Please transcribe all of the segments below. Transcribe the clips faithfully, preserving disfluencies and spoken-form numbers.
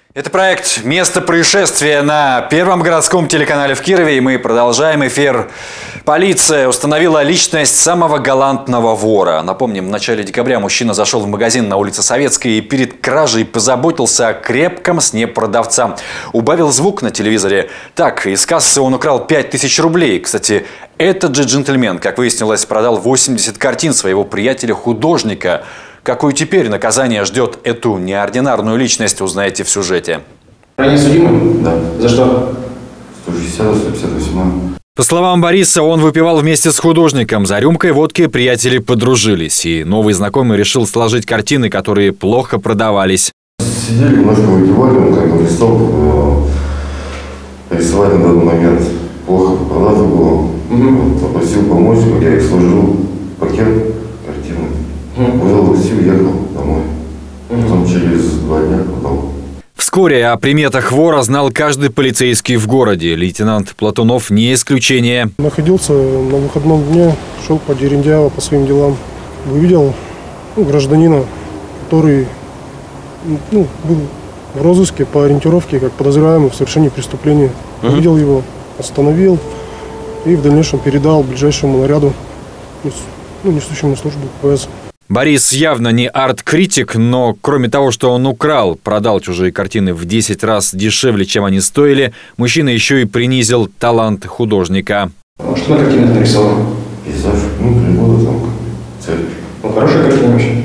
Это проект «Место происшествия» на Первом городском телеканале в Кирове. И мы продолжаем эфир. Полиция установила личность самого галантного вора. Напомним, в начале декабря мужчина зашел в магазин на улице Советской и перед кражей позаботился о крепком сне продавца. Убавил звук на телевизоре. Так, из кассы он украл пять тысяч рублей. Кстати, этот же джентльмен, как выяснилось, продал восемьдесят картин своего приятеля-художника. Какое теперь наказание ждет эту неординарную личность, узнаете в сюжете. Ранее судимый? Да. За что? сто шестьдесят, сто пятьдесят восемь. По словам Бориса, он выпивал вместе с художником. За рюмкой водки приятели подружились. И новый знакомый решил сложить картины, которые плохо продавались. Сидели, немножко выпивали, он как бы листок э, рисовали на данный момент. Плохо продато было. Угу. Попросил помочь, я их сложил в пакет картины. Выдал такси, уехал домой. Потом через два дня продал. Вскоре о приметах вора знал каждый полицейский в городе. Лейтенант Платунов не исключение. Находился на выходном дне, шел по Дерендяево по своим делам. Увидел ну, гражданина, который ну, был в розыске по ориентировке, как подозреваемый в совершении преступления. Uh-huh. Увидел его, остановил и в дальнейшем передал ближайшему наряду, ну, несущему службу ППС. Борис явно не арт-критик, но кроме того, что он украл, продал чужие картины в десять раз дешевле, чем они стоили, мужчина еще и принизил талант художника. А что на картинах нарисовал? Пейзаж, ну, природа, там, церковь. Ну, хорошая картина вообще?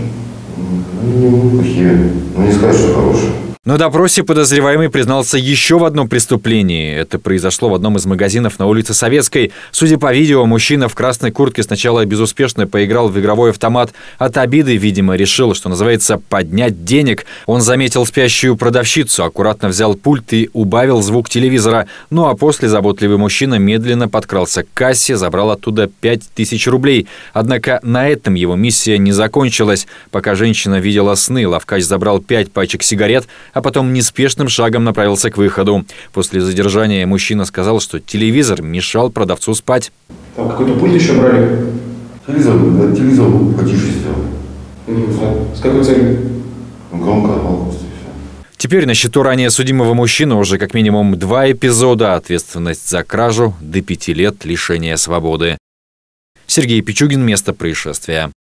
Ну, плохие, ну, не сказать, что хорошие. На допросе подозреваемый признался еще в одном преступлении. Это произошло в одном из магазинов на улице Советской. Судя по видео, мужчина в красной куртке сначала безуспешно поиграл в игровой автомат. От обиды, видимо, решил, что называется, поднять денег. Он заметил спящую продавщицу, аккуратно взял пульт и убавил звук телевизора. Ну а после заботливый мужчина медленно подкрался к кассе, забрал оттуда пять тысяч рублей. Однако на этом его миссия не закончилась. Пока женщина видела сны, лавкач забрал пять пачек сигарет, а потом неспешным шагом направился к выходу. После задержания мужчина сказал, что телевизор мешал продавцу спать. Там какой-то пульт еще брали? Телевизор, да, телевизор потише сделали. Mm-hmm. С какой целью? Громко орал просто и все. Теперь на счету ранее судимого мужчины уже как минимум два эпизода. Ответственность за кражу до пяти лет лишения свободы. Сергей Пичугин. Место происшествия.